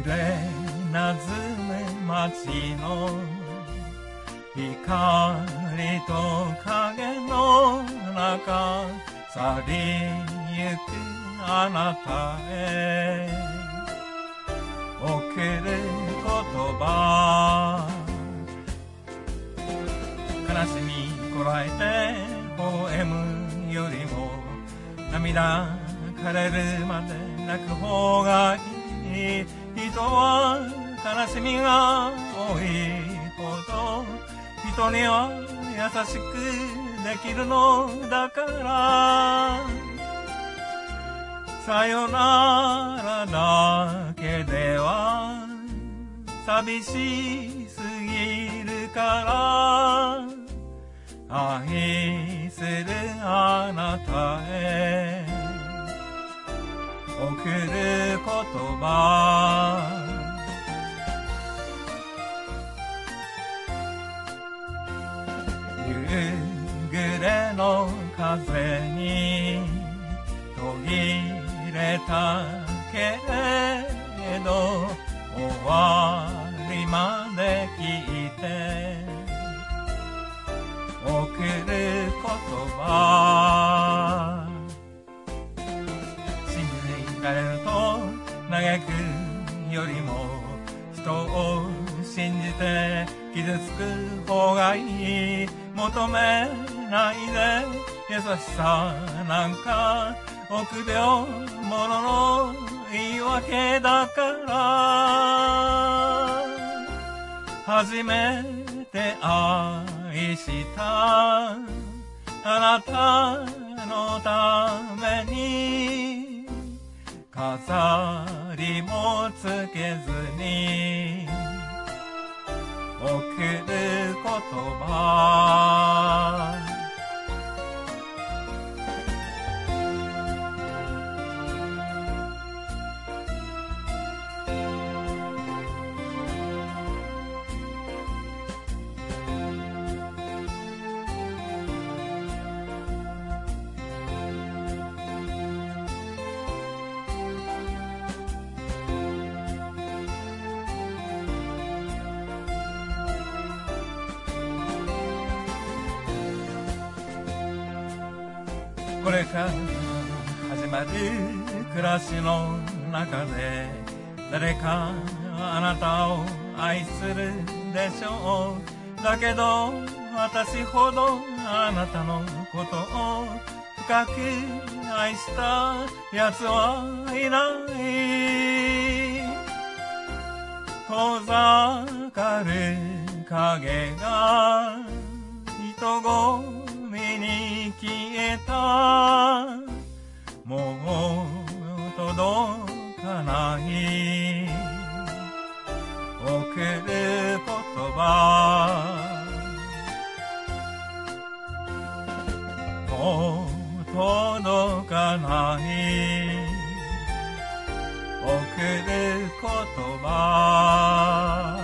れなずめ街の光と影の中去りゆくあなたへ送る言葉悲しみこらえて微笑むよりも涙枯れるまで泣く方がいい人は悲しみが多いほど人には優しくできるのだからさよならだけでは寂しすぎるから愛するあなたへ送る言葉夕暮れの風に途切れたけれど終わりまで聞いて送る言葉信じていかれると嘆くよりも人を信じて傷つく方がいい求めないで優しさなんか臆病者の言い訳だから初めて愛したあなたのために飾りもつけずに送る言葉これから始まる暮らしの中で誰かあなたを愛するでしょうだけど私ほどあなたのことを深く愛した奴はいない遠ざかる影が人混みに消えたもう届かない送る言葉もう届かない送る言葉